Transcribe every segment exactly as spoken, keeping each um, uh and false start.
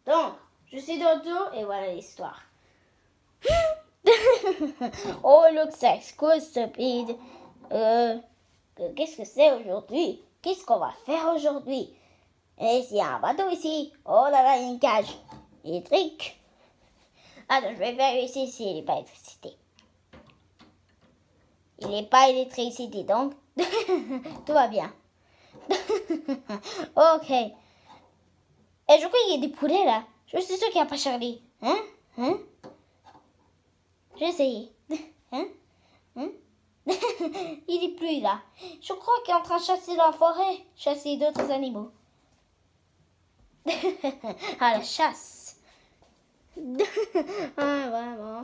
Donc, je suis de retour et voilà l'histoire. Oh, look, ça cool, stupide. Euh, qu'est-ce que c'est aujourd'hui? Qu'est-ce qu'on va faire aujourd'hui? Et s'il y a un bateau ici? Oh là là, il y a une cage électrique. Attends, je vais vérifier s'il n'est pas électricité. Il n'est pas électricité, donc tout va bien. Ok. Et je crois qu'il y a des poulets là. Je suis sûre qu'il n'y a pas Charlie. Hein? Hein? J'ai essayé. Hein? Hein? Il n'est plus là. Je crois qu'il est en train de chasser dans la forêt. Chasser d'autres animaux. À la chasse. Ah, vraiment.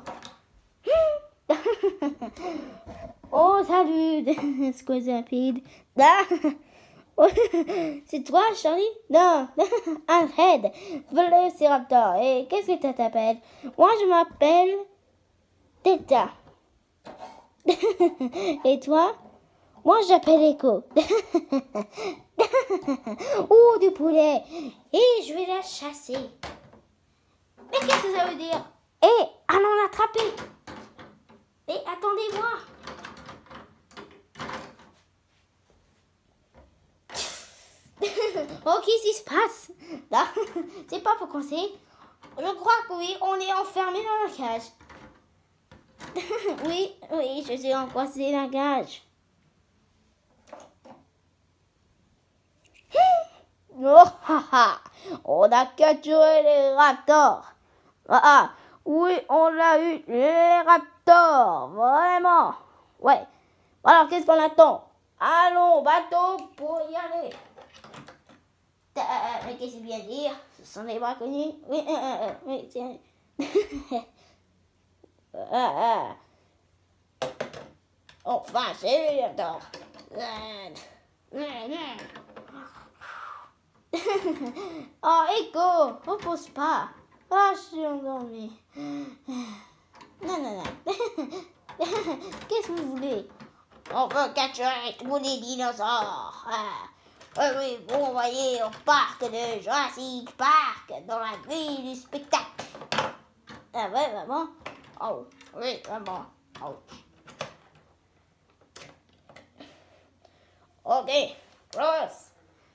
Oh, salut. Squazapide. C'est toi, Charlie? Non. Arrête. Velociraptor. Et qu'est-ce que tu t'appelles? Moi, je m'appelle Teta. Et toi? Moi, j'appelle Echo. Oh, du poulet. Et je vais la chasser. Mais qu'est-ce que ça veut dire? Eh, allons l'attraper. Et attendez-moi. Oh, qu'est-ce qui se passe? Là, c'est pas pour conseiller. Je crois que oui, on est enfermé dans la cage. Oui, oui, je suis encoincé dans la cage. Oh, haha, on a capturé les raptors. Ah, oui, on l'a eu, les raptors, vraiment. Ouais, alors qu'est-ce qu'on attend? Allons, bateau, pour y aller. Euh, mais qu'est-ce que c'est bien dire? Ce sont des braconniers. Oui, euh, euh, oui, tiens. euh, euh. Enfin, c'est lui, attends. Oh, Echo, repose pas. Ah, je suis endormie. Non, non, non. Qu'est-ce que vous voulez? On veut capturer tous les dinosaures. Ah. Oui, oui, vous voyez au parc de Jurassic Park, dans la ville du spectacle. Ah ouais, vraiment? Oh, oui, vraiment. Oh. Ok, close.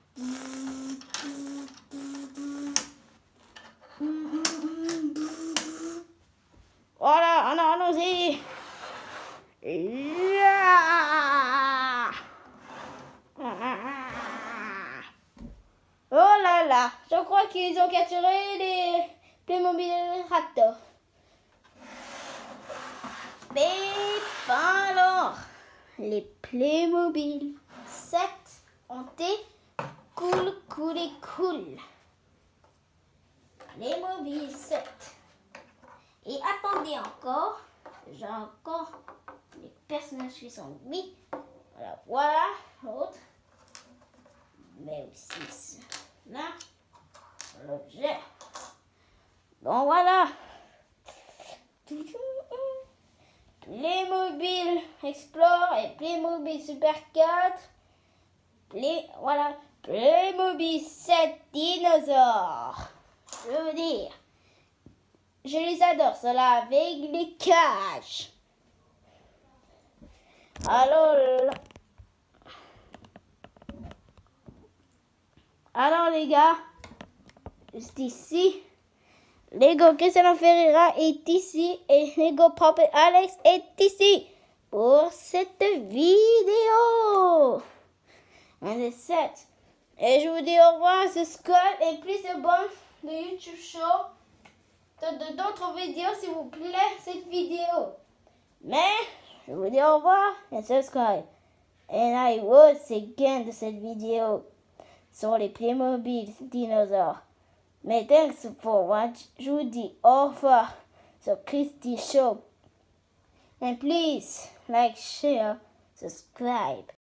Voilà, allons-y. Yeah. Oh là là, je crois qu'ils ont capturé les Playmobil Raptors. Mais alors, les Playmobil sept ont été cool, cool et cool. Playmobil sept. Et attendez encore, j'ai encore les personnages qui sont mis. Voilà, voilà, l'autre. Mais aussi là, l'objet. Donc voilà. Playmobil Explore et Playmobil Super quatre. Play, voilà. Playmobil sept dinosaures. Je veux dire. Je les adore, cela avec les cages. Alors, alors les gars, juste ici, Lego Cristiano Ferreira est ici et Lego Pop Alex est ici pour cette vidéo. Un des sept. Et je vous dis au revoir, ce Skull et plus de bon de YouTube Show. De d'autres vidéos s'il vous plaît, cette vidéo. Mais je vous dis au revoir et subscribe. And I will see again de cette vidéo sur les Playmobil dinosaures. Mais thanks for watching. Je vous dis au revoir sur Christy Show. And please like, share, subscribe.